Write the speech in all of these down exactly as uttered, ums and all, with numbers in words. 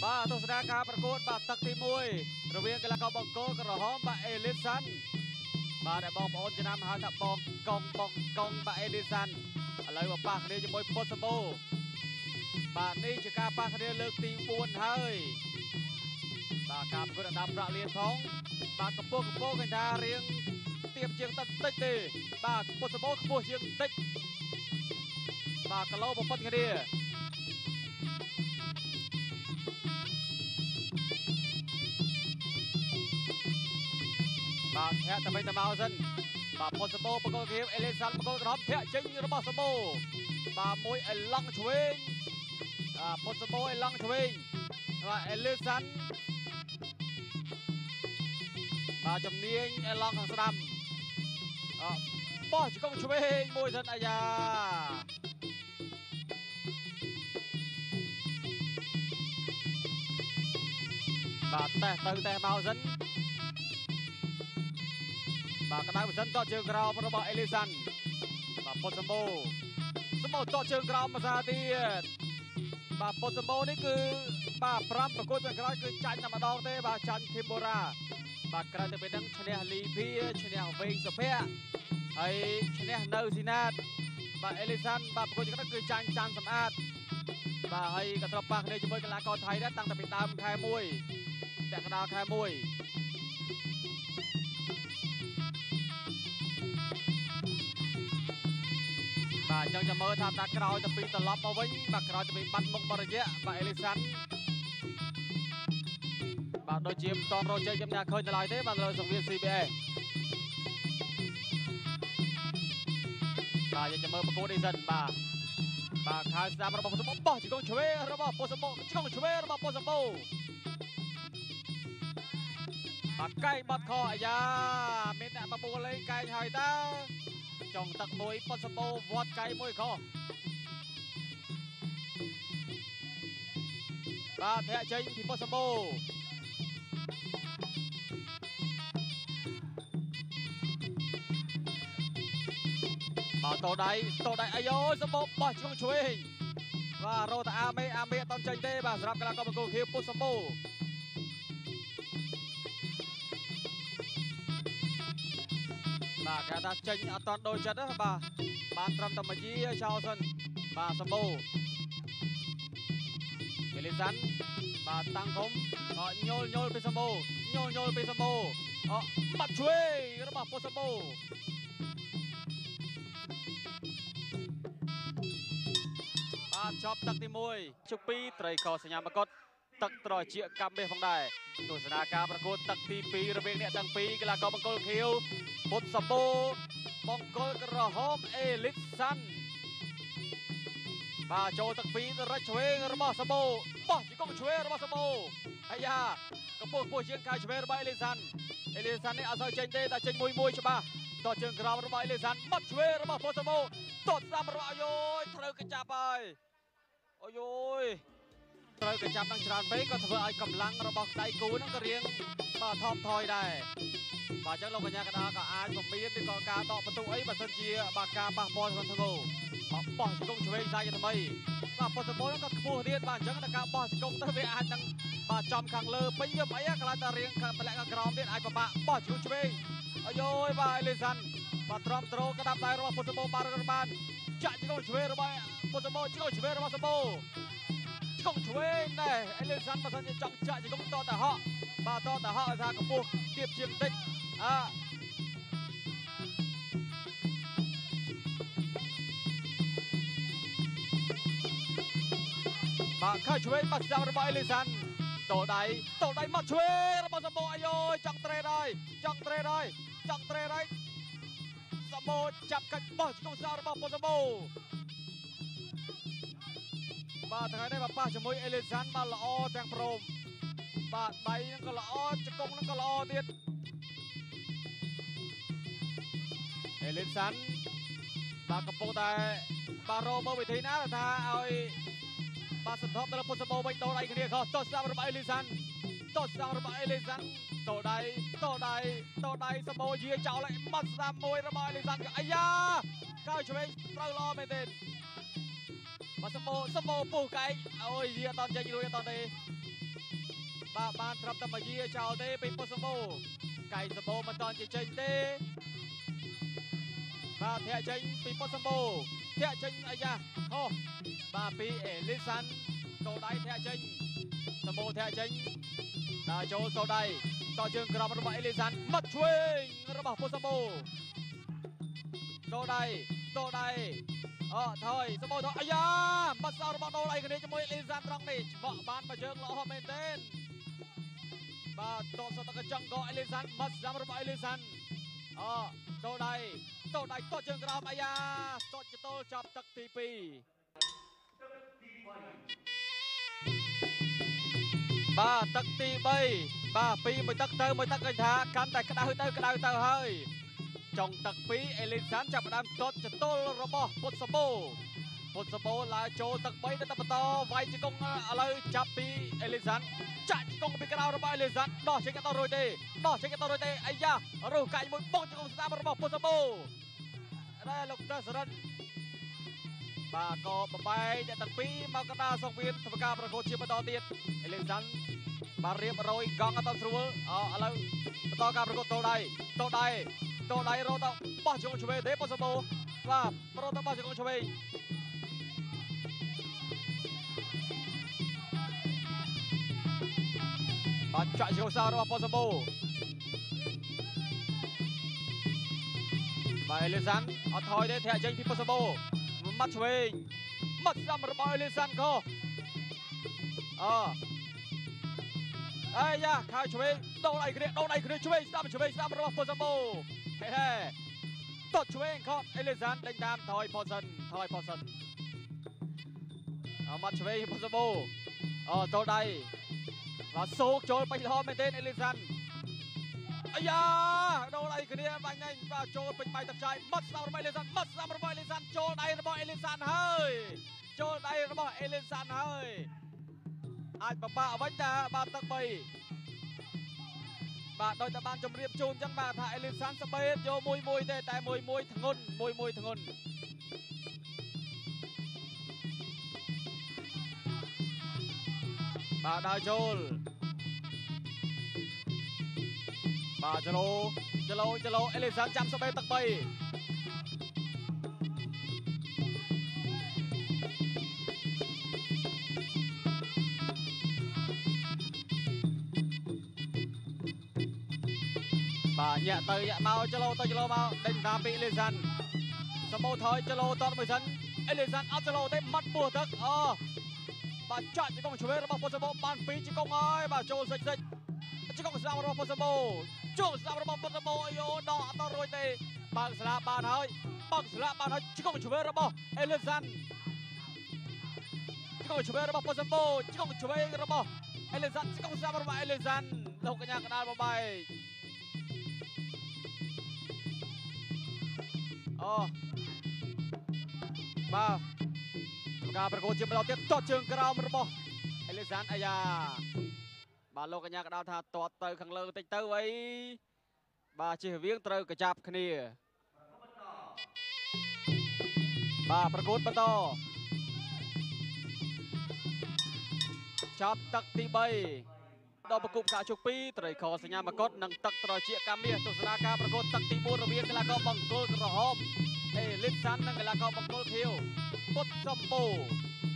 បាទទស្សនាការប្រកួតបាទទឹកទីមួយរវាងកីឡាករបង្គោលក្រហមបាទអេលីសាន់បាទដែលបងប្អូនចំណាំហៅថាបងកងបងកងបាទអេលីសាន់ឥឡូវមកប៉ះគ្នាជាមួយពុតសម្បូរបាទនេះជាការប៉ះគ្នាលើកទីបួនហើយបាទការប្រកួតអណ្ដាប់ប្រាក់លានផងបាទកម្ពស់កម្ពស់គេថារៀងទៀបជាងតិចតិចទេបាទពុតសម្បូរខ្ពស់ជាងតិចបាទគីឡូប្រប៉ុនគ្នាបាទធាក់តែមិនទៅមកសិនបាទពុតសម្បូរបង្គោលគៀវអេលីសាន់បង្គោលក្រហមធាក់ចេញរបស់សម្បូរបាទមួយអេឡង់ឆ្វេងបាទពុតសម្បូរអេឡង់ឆ្វេងបាទអេលីសាន់បាទជំនាញអេឡង់ខាងស្ដាំអបោះជង្គង់ឆ្វេងមួយសិនអាយ៉ាបាទតេះទៅតេះមកសិនបាទក្តៅមិនសិនតជើងក្រោមរបស់អេលីសាន់បាទពុតសម្បូរសម្បូរតជើងក្រោមមកសាទៀតបាទពុតសម្បូរនេះគឺបាទប្រាំប្រកួតចុងក្រោយគឺចាញ់តែម្ដងទេបាទចាញ់ធីមបូរ៉ាបាទក្រៅទៅពីហ្នឹងឈ្នះលីភីឈ្នះវែងសុភ័ក្រហើយឈ្នះនៅស៊ីណាតបាទអេលីសាន់បាទប្រកួតចុងក្រោយគឺចាញ់ចាន់សម្អាតបាទហើយក៏ធ្លាប់ប៉ះគ្នាជាមួយកីឡាករថៃដែរតាំងតែពីដើមខែមួយតែកណ្ដាលខែមួយបាទអញ្ចឹងចាំមើលថាតាក្រោយទៅពីត្រឡប់មកវិញបាទក្រោយទៅពីបាត់មុខមួយរយៈបាទអេលីសាន់បាទដូចជាមិនតន់រកជ័យជំនះឃើញទៅឡើយទេបាទលើសង្វៀន ស៊ី ប៊ី អេស បាទយើងចាំមើលប្រកួតនេះសិនបាទបាទខៅស្ដាំរបស់ពុទ្ធសម្បូរបោះជង្គង់ឆ្វេងរបស់ពុទ្ធសម្បូរជង្គង់ឆ្វេងរបស់ពុទ្ធសម្បូរបាទកែងបាត់ខអាយ៉ាមានអ្នកបបួលលេងកែងហើយតើចង់ទឹកមួយពុតសម្បូរវត្តកៃមួយខុសបាទធាក់ចេញពីពុតសម្បូរបាទតោដៃតោដៃអាយ៉ូសម្បូរបោះឆ្លងឆ្វេងបាទរត់តាអាមេអាមេអត់ចេញទេបាទសម្រាប់កីឡាករបង្គោលខៀវពុតសម្បូរបាទគេថាចេញអត់តន់ដូចចិត្តណាបាទបានត្រឹមតែមួយយាចោលសិនបាទសម្បូរអេលីសាន់បាទតាំងធំក៏ញយល់ញយល់ពីសម្បូរញយល់ញយល់ពីសម្បូរអបាត់ឆ្វេងរបស់ពុទ្ធសម្បូរបាទចប់ទឹកទីមួយជុកពីរត្រីខសញ្ញាមកុដទឹកត្រជាកម្មមាសផងដែរទស្សនាការប្រកួតទឹកទីពីររវាងអ្នកទាំងពីរកីឡាករបង្គោលខៀវពុទ្ធសម្បូរបង្គោលក្រហមអេលីសាន់បាទចូលទឹកពីររត់ឆ្វេងរបស់សម្បូរបោះជង្គង់ឆ្វេងរបស់សម្បូរអាយ៉ាកម្ពស់ខ្ពស់ជាងខៅឆ្វេងរបស់អេលីសាន់អេលីសាន់នេះអត់សូវចេញទេតែចេញមួយមួយច្បាស់តជើងក្រោមរបស់អេលីសាន់បាត់ឆ្វេងរបស់ពុទ្ធសម្បូរតតស្ដាំរបស់អាយ៉យត្រូវកញ្ចាប់ហើយអាយ៉យត្រូវកញ្ចាប់នឹងច្រើនពេកក៏ធ្វើឲ្យកម្លាំងរបស់ដៃគូហ្នឹងក៏រៀងបាទថមថយដែរបាទអញ្ចឹងលោកកញ្ញាកណ្ដាលក៏អាចពមៀនឬក៏ការដកបន្ទុកអីបើសិនជាបាទការប៉ះពាល់ធ្ងន់ធ្ងរបាទបោះជង្គង់ឆ្វេងសាយថ្មីបាទពុទ្ធសម្បូរហ្នឹងក៏ខ្ពស់ទៀតបាទអញ្ចឹងតែការបោះជង្គង់ទៅវាអាចនឹងបាទចំខាងលើពេញយប់អីកន្លែងតែរៀងតម្លាក់ខាងក្រោមទៀតអាចពិបាកបោះជង្គង់ឆ្វេងអាយ៉យបាទអេលីសាន់បាទទ្រាំទ្រក្តាប់ដៃរបស់ពុទ្ធសម្បូរបានរត់បានចាក់ជង្គង់ឆ្វេងរបស់ពុទ្ធសម្បូរជង្គង់ឆ្វេងរបស់សម្បូរជង្គង់ឆ្វេងដែរអេលីសាន់បើសិនជាចង់ចាក់ជង្គង់តតែហក់បាទតតែហក់ឲ្យថាកម្ពស់ទៀបជាងតិចអើបាទខៅឆ្វេងបាត់ស្ដាំរបស់អេលីសាន់តោដៃតោដៃមកឆ្វេងរបស់សម្បូរអាយ៉យចង់ត្រេតហើយចង់ត្រេតហើយចង់ត្រេតហើយសម្បូរចាប់កាច់បោះជង្គង់ស្ដាំរបស់ពុទ្ធសម្បូរបាទថ្ងៃនេះប៉ះជាមួយអេលីសាន់បាទល្អទាំងព្រមបាទដៃហ្នឹងក៏ល្អជង្គង់ហ្នឹងក៏ល្អទៀតអេលីសាន់បាទកំពុងតែបាទរកមើលវិធីណាថាឲ្យបាទសន្ធប់ទៅលើពុទ្ធសម្បូរវិញតោដៃគ្នាខុសតោស្ដាំរបស់អេលីសាន់តោស្ដាំរបស់អេលីសាន់តោដៃតោដៃតោដៃសម្បូរយាចោលឲ្យបាត់ស្ដាំមួយរបស់អេលីសាន់អាយ៉ាកៅឆ្វេងត្រូវល្អមែនទេបាទសម្បូរសម្បូរពុះកែងអូយយាអត់តចេញរួចអត់តទេបាទបានត្រឹមតែមកយាចោលទេពីពុសសម្បូរកៃសម្បូរមិនតន់ជាចេញទេបាទធាក់ចេញពីពុសសម្បូរធាក់ចេញអាយ៉ាហោះបាទពីអេលីសាន់កោដៃធាក់ចេញសម្បូរធាក់ចេញដល់ចូលកោដៃតជើងក្រោមរបស់អេលីសាន់មាត់ឆ្វេងរបស់ពុសសម្បូរកោដៃកោដៃអូថយសម្បូរថយអាយ៉ាបាត់សោរបស់ដូលអីគ្នាជាមួយអេលីសាន់ត្រង់នេះច្បក់បានមកជើងល្អមែនទែនបាទតសតកញ្ចង់ក៏អេលីសាន់បាត់សម្រាប់អេលីសាន់អូកោដៃតោដៃតជើងក្រោមអាយ៉ាតចតលចាប់ទឹកទីពីរបាទទឹកទីបីបាទពីមួយទឹកទៅមួយទឹកឃើញថាកាន់តែក្តៅទៅក្តៅទៅហើយចុងទឹកពីរអេលីសាន់ចាប់ផ្ដើមតចតលរបស់ពុតសម្បូរពុតសម្បូរឡើងចូលទឹកបីទៅបន្តវាយជង្គង់ឥឡូវចាប់ពីអេលីសាន់ចាក់ជង្គង់ពីក្រៅរបស់អេលីសាន់ដោះចេញទៅរួចទេដោះចេញទៅរួចទេអាយ៉ារុះកាយមួយបងជង្គង់ស្ដាប់របស់ពុតសម្បូរដែលលោកតាសរិនបាទក៏បបែកអ្នកទាំងពីរមកកណ្ដាលសង្វៀនធ្វើការប្រកួតជាបន្តទៀតអេលីសាន់បាទរៀបរយកង់អត់ស្រួលអឥឡូវបន្តការប្រកួតតោដៃតោដៃតោដៃរត់ទៅបោះជង្គង់ឆ្វេងទេពុតសម្បូរបាទរត់ទៅបោះជង្គង់ឆ្វេងបាទចាក់ជង្គង់សៅរបស់ពុតសម្បូរបាទអេលីសាន់អត់ថយទេធាក់ចេញពីពុតសម្បូរមាត់ឆ្វេងមាត់ស្ដាំរបស់អេលីសាន់ក៏អអាយ៉ាខៅឆ្វេងដូនអីគ្នាដូនអីគ្នាឆ្វេងស្ដាំឆ្វេងស្ដាំរបស់ពុតសម្បូរហេហេតតឆ្វេងខត់អេលីសាន់ដេញតាមថយផុសិនថយផុសិនអមាត់ឆ្វេងពុតសម្បូរអូតោដៃបាទសូកចូលពេញល្អមែនទេអេលីសាន់អាយ៉ាដូនអីគ្នាបាញ់ណែបាទចូលពេញបាយទឹកចាយមាត់ស្ដាំរបស់អេលីសាន់មាត់ស្ដាំរបស់អេលីសាន់ចូលដៃរបស់អេលីសាន់ហើយចូលដៃរបស់អេលីសាន់ហើយអាចបបាក់វិញតាបាទទឹកបីបាទដោយតែបានជម្រាបជូនអញ្ចឹងបាទថាអេលីសាន់ស្បេតយកមួយមួយទេតែមួយមួយធ្ងន់មួយមួយធ្ងន់បាទដើរចូលបាទចលោចលោចលោអេលីសាន់ចាំស្បេតទឹកបីបាទញាក់ទៅញាក់មកចលោទៅចលោមកដេញតាមពីអេលីសាន់សម្បូរថយចលោតតមួយសិនអេលីសាន់អត់ចលោទេមាត់ពោះទឹកអូបាទចាក់ជង្គង់ឆ្វេងរបស់ពុតសម្បូរបានពីរជង្គង់ហើយបាទចូលសិចសិចជង្គង់ស្ដាំរបស់ពុតសម្បូរចូលស្ដាំរបស់ពុតសម្បូរអាយ៉ូដកអត់រួចទេបើកស្លាបបានហើយបើកស្លាបបានហើយជង្គង់ឆ្វេងរបស់អេលីសាន់ជង្គង់ឆ្វេងរបស់ពុតសម្បូរជង្គង់ឆ្វេងរបស់អេលីសាន់ជង្គង់ស្ដាំរបស់អេលីសាន់លោកកញ្ញាកណ្ដាលបបែកអូបាទការប្រកួតជាបន្តទៀតតជើងក្រោមរបស់អេលីសាន់អាយ៉ាបាទលោកកញ្ញាក៏ដល់ថាតតទៅខាងលើតិចទៅអីបាទជិះវៀងត្រូវកចាប់គ្នាបាទប្រកួតបន្តចាប់ទឹកទីបីដល់ប្រគប់កាជុកពីរត្រីខសញ្ញាមកុដនិងទឹកត្រជាកាមាសទស្សនាការប្រកួតទឹកទីបួនរវាងកីឡាករបង្គោលក្រហមអេលីសាន់និងកីឡាករបង្គោលខៀវពុតសម្បូរ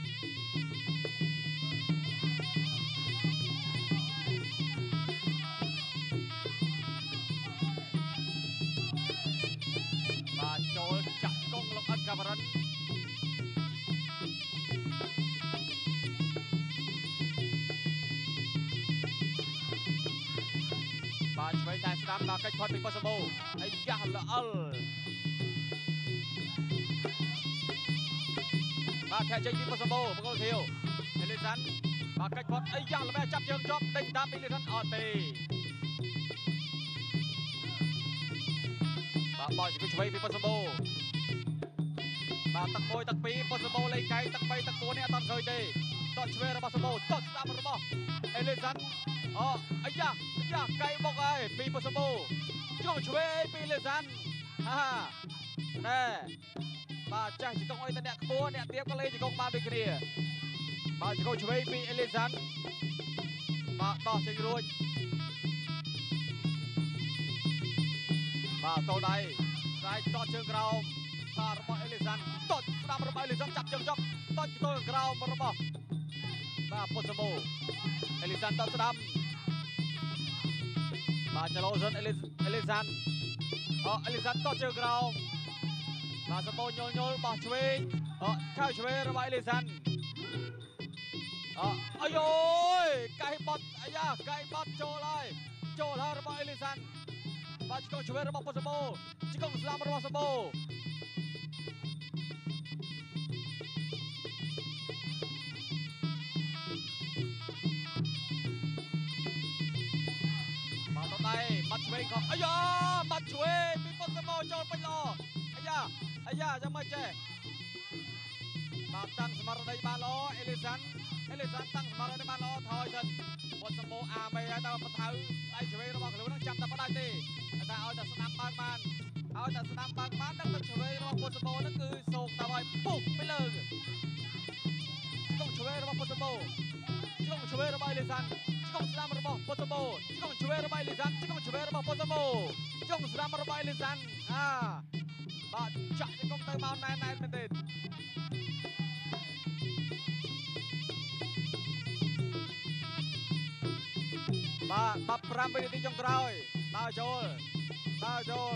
បាទចូលចាក់កងលោកអិនកាវរិនបាទឆ្វេងតែស្ដាំដល់កិច្ចផុតពីពុតសម្បូរអាយ៉ាល្អិលបាទធាក់ចេញពីពុតសម្បូរបង្គោលខៀវអេលីសាន់បាទកិច្ចផុតអាយ៉ាល្បែចាប់ជើងជាប់ដេញតាមពីអេលីសាន់អត់ទេបាទបោះជង្គង់ឆ្វេងពីពុតសម្បូរបាទទឹកមួយទឹកពីរពុតសម្បូរលេងកែងទឹកបីទឹកគួរនេះអត់ឃើញទេតតឆ្វេងរបស់សម្បូរតតស្ដាំរបស់អេលីសាន់អូអាយ៉ាអាយ៉ាកែងមកហើយពីពុតសម្បូរជង្គង់ឆ្វេងពីអេលីសាន់ហាណែបាទចាស់ជង្គង់អីតអ្នកខ្ពស់អ្នកទៀបក៏លេងជង្គង់បានដូចគ្នាបាទជង្គង់ឆ្វេងពីអេលីសាន់បាទដោះចេញរួចបាទតោដៃដៃតតជើងក្រោមបាទរបស់អេលីសាន់តតស្ដាប់របស់អេលីសាន់ចាប់ជើងចប់តតទៅក្រោមរបស់បាទពុតសមូអេលីសាន់តតស្ដាប់បាទចលោសិនអេលីអេលីសាន់អអេលីសាន់តតជើងក្រោមបាទសមូញលញលបោះឆ្វេងអខៅឆ្វេងរបស់អេលីសាន់អអាយអូយកៃបត់អាយ៉ាកៃបត់ចូលហើយចូលហើយរបស់អេលីសាន់បាទឆ្កងឆ្វេងរបស់ពុតសមូឆ្កងស្លាមរបស់សមូបាទតដៃមាត់ឆ្វេងក៏អាយ៉ាមាត់ឆ្វេងពីពុតសមូចូលពេញល្អអាយ៉ាអាយ៉ាយ៉ាងម៉េចចេះបាទតាំងស្មារតីបានល្អអេលីសាន់អេលីសាន់តាំងស្មារតីបានល្អថយសិនពុតសមូអាមេហើយដល់បថៅដៃឆ្វេងរបស់ខ្លួននឹងចាប់តែផ្ដាច់ទេតែឲ្យតែស្ដាប់បើកបានឲ្យតែស្ដាប់បើកបានដល់ទឹកឆ្វេងរបស់ពុតសមូនឹងគឺសោកទៅឲ្យពុកទៅលើឆ្កងឆ្វេងរបស់ពុតសមូឆ្កងឆ្វេងរបស់អេលីសាន់ឆ្កងស្ដាំរបស់ពុតសមូឆ្កងឆ្វេងរបស់អេលីសាន់ឆ្កងឆ្វេងរបស់ពុតសមូឆ្កងស្ដាំរបស់អេលីសាន់អាបាទចាក់ឆ្កងទៅមកណែនណែនមែនទេបាទបាត់ប្រាំវិនាទីចុងក្រោយដើរចូលដើរចូល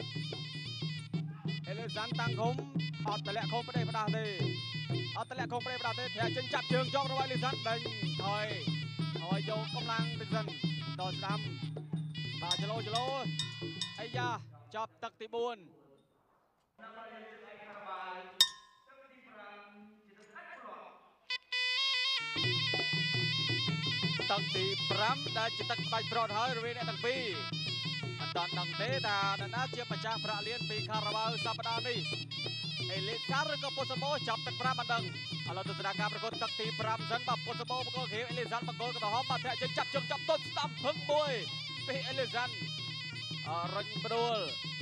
អេលីសាន់តាំងឃុំអត់តម្លាក់ឃុំប្រទេសផ្ដាស់ទេអត់តម្លាក់ឃុំប្រទេសផ្ដាស់ទេតែចេញចាប់ជើងជាប់របស់អេលីសាន់ដេញថយថយយកកម្លាំងទៅសិនដល់ស្ដាំបាទចលោចលោអាយ៉ាចាប់ទឹកទីបួនទឹកទីប្រាំដែលជាទឹកផ្ដាច់ប្រត់ហើយរវាងអ្នកទាំងពីរមិនតាន់ដឹងទេថានរណាជាម្ចាស់ប្រាក់លានពីខារ៉ាបាវសប្តាហ៍នេះអេលីសាឬក៏ពុតសមូចាប់ទឹកប្រាំមិនដឹងឥឡូវទស្សនាការប្រកួតទឹកទីប្រាំសិនបាទពុតសមូបកលខៀវអេលីសាបកលក្រហមបាទធាក់ចេញចាប់ជើងចាប់ទត់ស្ដាំភឹងមួយពីអេលីសាអរុញប្ដួល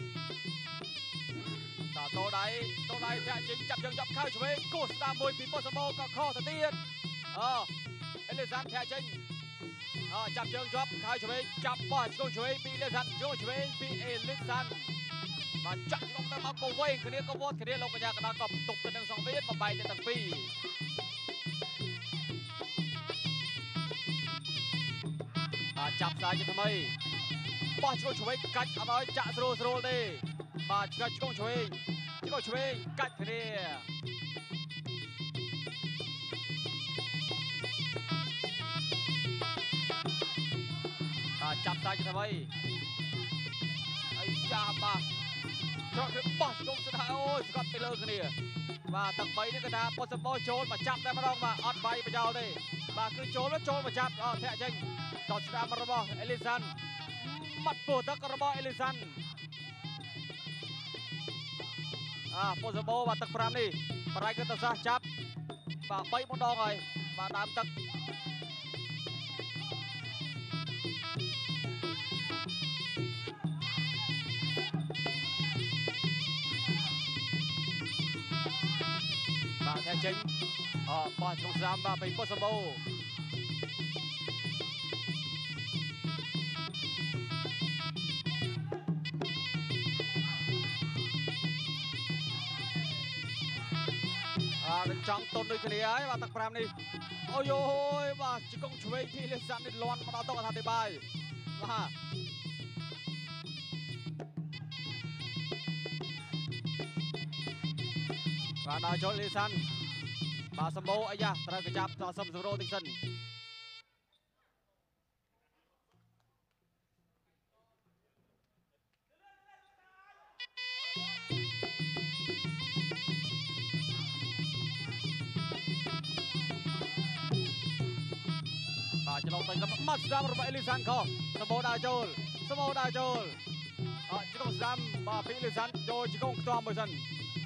តតោដៃតោដៃធាក់ចេញចាប់ជើងចាប់ខៅឆ្វេងគោះស្ដាំមួយពីពុតសមូក៏ខុសទៅទៀតអូអេលីសាធាក់ចេញអចាប់ជើងជាប់ខៅឆ្វេងចាប់បោះឆ្កងឆ្វេងពីអេលីសាឆ្កងឆ្វេងពីអេលីសាបាទចាក់ឆ្កងទៅមកក៏វែងគ្នាក៏វត្តគ្នាលោកកញ្ញាកណ្ដាលក៏បន្ទប់ទៅនឹងសង្វៀនបំបែកទៅទាំងពីរបាទចាប់សាយជាថ្មីបោះឆ្កងឆ្វេងកាច់អត់ឲ្យចាក់ស្រួលស្រួលទេបាទឆ្កងឆ្កងឆ្វេងឆ្កងឆ្វេងកាច់គ្នាបាទចាប់សាយជាថ្មីអីចាបាទច្រកគឺបោះឆ្កងស្ដាយអូយស្កត់ទៅលើគ្នាបាទទាំងបីនេះគឺថាពុតសមូចូលមកចាប់តែម្ដងបាទអត់បាយប្រយោលទេបាទគឺចូលចូលមកចាប់អត់ធាក់ចេញដល់ស្ដាំរបស់អេលីសាន់មាត់ពោះទឹករបស់អេលីសាន់អ่าពុតសមូបាទទឹកប្រាំនេះបរាយគឺទៅសះចាប់បាទបីម្ដងហើយបាទដើមទឹកបាទតែចេញអបោះក្នុងស្រាមបាទពីពុតសមូអត់ចង់តុនដូចគ្នាហើយបាទទឹកប្រាំនេះអូយអូយបាទជង្គង់ឆ្វេងពីលេសាន់នេះលាន់មកដល់តុកអធិបាយបាទបាទដល់ចូលលេសាន់បាទសម្បូរអាយ៉ាត្រូវកចាប់ដល់សំសរោតិចសិនបាទចលងទៅមកស្ដាំរបស់អេលីសាន់ខុសសម្បូរដល់ចូលសម្បូរដល់ចូលអត់ជង្គង់ស្ដាំបាទពីអេលីសាន់ចូលជង្គង់ខ្ទមមួយសិន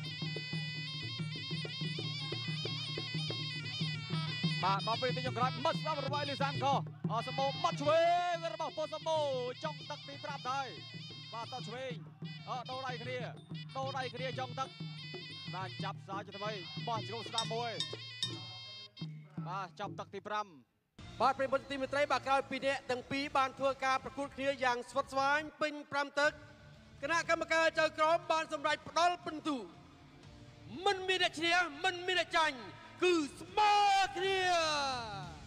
បាទដល់ពេលទីចុងក្រោយមកស្ដាំរបស់អេលីសាន់ខុសអសម្បូរមកឆ្វេងរបស់ពុតសម្បូរចុងទឹកទីប្រាំដែរបាទតឆ្វេងអដូរដៃគ្នាដូរដៃគ្នាចុងទឹកបាទចាប់សាជាថ្មីបោះជង្គង់ស្ដាំមួយបាទចាប់ទឹកទីប្រាំបាទប្រិយមិត្តទីមេត្រីបាទក្រោយពីអ្នកទាំងពីរបានធ្វើការប្រកួតគ្នាយ៉ាងស្វិតស្វាញពេញប្រាំទឹកគណៈកម្មការចៅក្រមបានសម្រេចផ្ដល់ពិន្ទុមិនមានអ្នកឈ្នះមិនមានអ្នកចាញ់គឺស្មើគ្នា